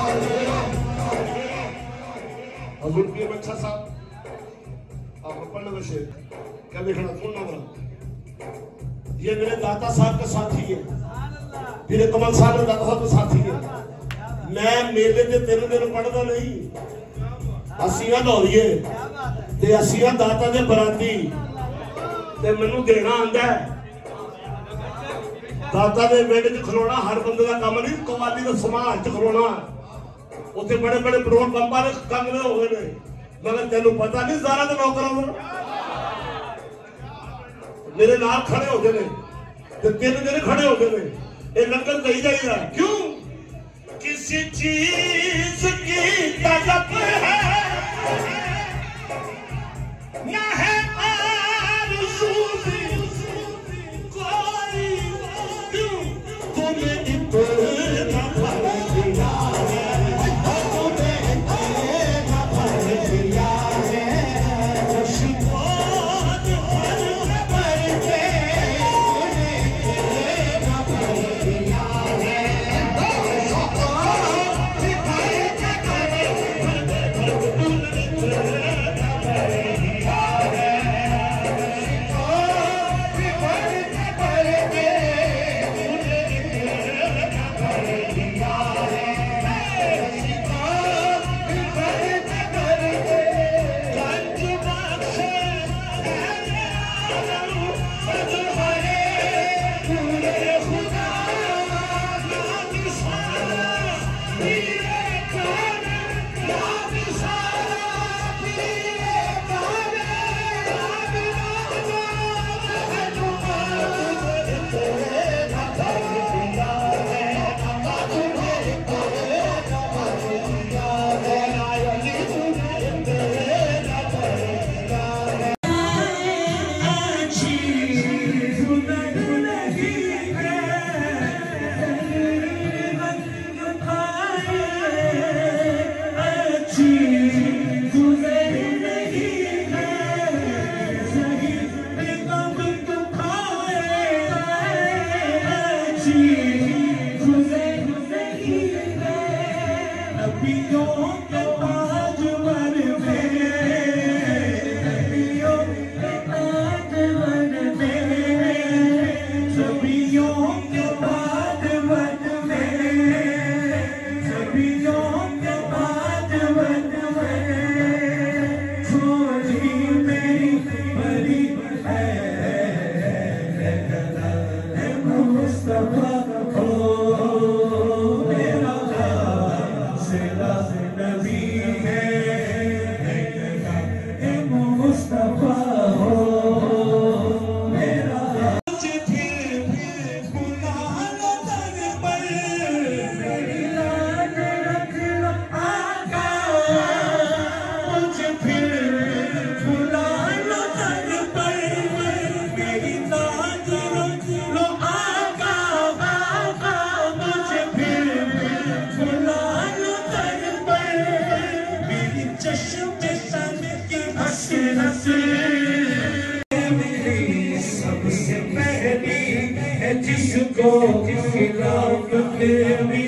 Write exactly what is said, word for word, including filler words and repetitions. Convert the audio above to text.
हजूर पीर बच्चा साहब आप पढ़ने में शेर क्या देखना सुनना बना। ये मेरे दाता साहब का साथी है, मेरे कमल साहब मेरे दाता साहब का साथी है। मैं मेले के तीन दिन पढ़ता नहीं, असियां दौड़िए ते असियां दाता दे बराती ते मैनू देना आंदा है। दाता दे बेटे च खलोना हर बंदे का काम नहीं, कवाली का समाज च खलोना उत्थे बड़े बड़े पेट्रोल पंपां दे काम ने हो गए ने। मगर तेनू पता नहीं ज़ारा दे नौकरां मेरे नाल खड़े होते ने ते तीन दिन खड़े होते ने। ये लंगर कही जाइएगा क्यों? किसी चीज की तलब है ना है आरज़ू भी कोई, क्यों तुम्हें इतना भर दिया है, तुम्हें इतना भर दिया है, शिकवात भर भर के तुम्हें इतना भर दिया है। जिसको खिलाफ तेरी